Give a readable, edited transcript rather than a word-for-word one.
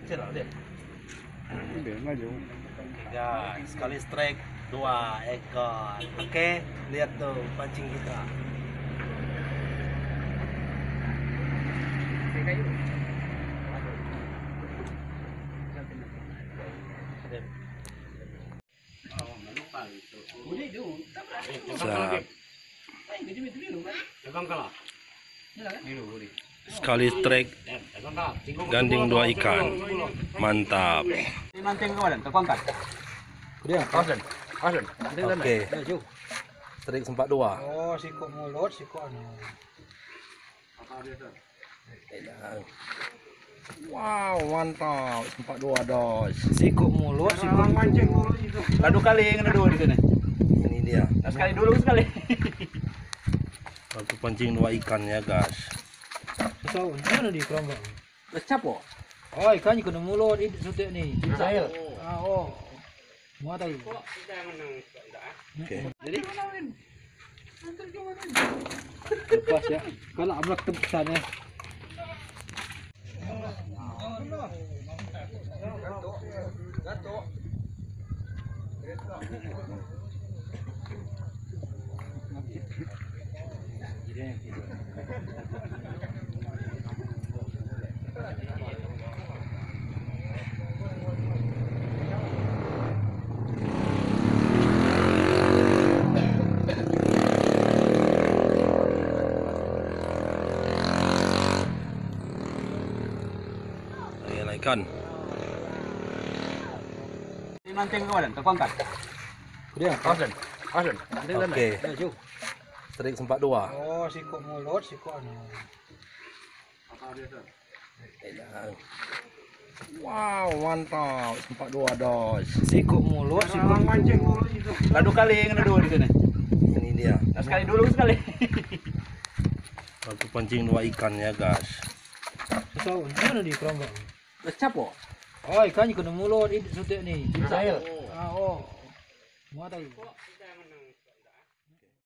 Kecil lah dia. Dia maju. Guys, sekali strike 2 ekor. Oke, lihat tuh pancing kita. Sekali strike ganding 2 ikan. Mantap. Oke. Strike sempat 2. Oh, sikok mulut, sikok anu. Wow, mantap. Sempat 2 dos. Sikok mulut, sikok Mancing mulut itu. Ladu kali yang ada 2 di sini. Ini dia. Nah, sekali dulu sekali. Waktu pancing 2 ikan ya, guys. Tahu, mana di kerombong? Lecap kok. Oh, ikannya kena mulut, ini sudah nih. Saya. Ah, oh. Muat tadi. Oke. Jadi Lepas ya. Kalau ablak tebesan ya. Ayan ikan. ini mancing kemarin, terpangkat. Dia. Kawasan. Oke. Maju. Strike sempat 2. Oh, sikok mulut, sikok anu. Wow, mantap. Sempat 2 dos. Sikok mulut, sikok Mancing mulut itu. Ladu kali yang ada 2 di sini. Ini dia. Nah, sekali dulu sekali. Waktu pancing 2 ikan ya, guys. Tahu, mana di kerombong? Lecap kok. Oh, ikannya kena mulut, ini sudah nih. Saya. Ah, oh. Muat tadi.